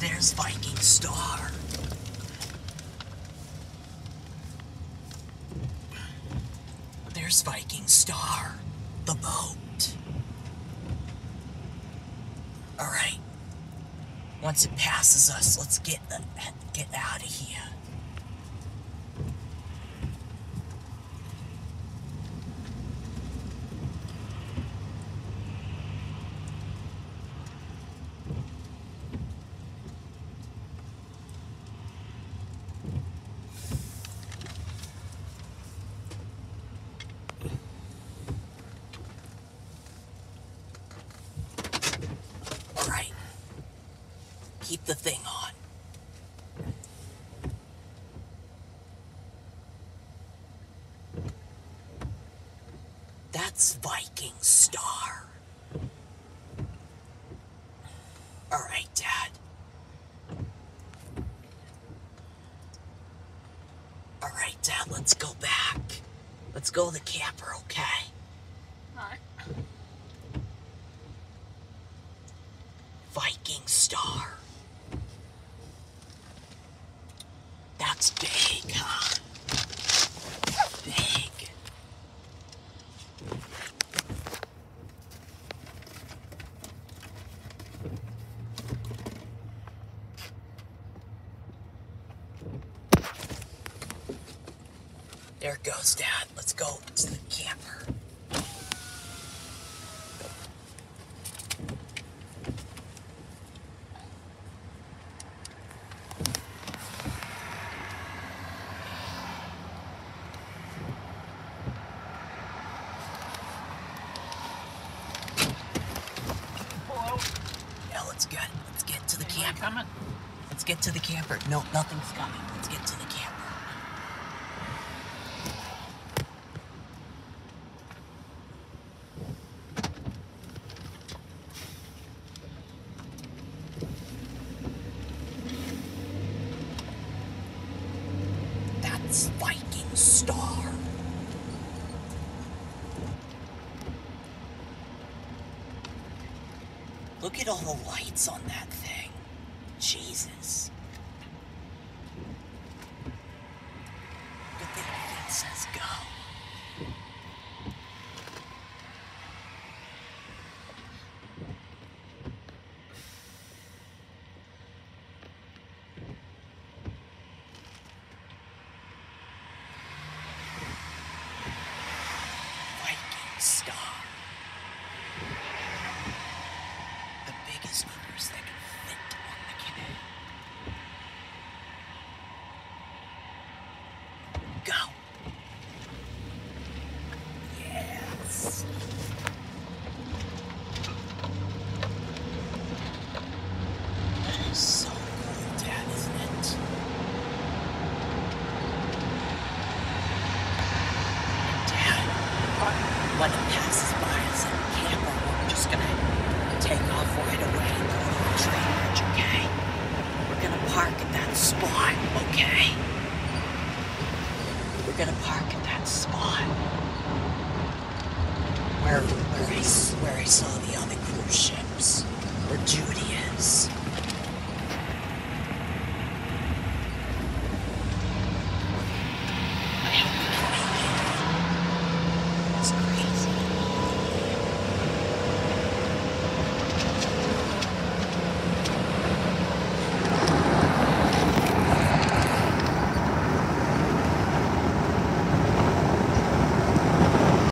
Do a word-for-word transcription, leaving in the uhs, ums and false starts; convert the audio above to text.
There's Viking Star. There's Viking Star, the boat. Alright. Once it passes us, let's get, uh, get out of here. Keep the thing on. That's Viking Star. Alright, Dad. Alright, Dad, let's go back. Let's go to the camper, okay? Alright. Viking Star. That's big, huh? Big. There it goes, Dad. Let's go to the camper. Let's get, let's get to the Anybody camper. coming? Let's get to the camper. No, nothing's coming. Let's get to the camper. That's Viking Star. Look at all the lights on that thing. Jesus.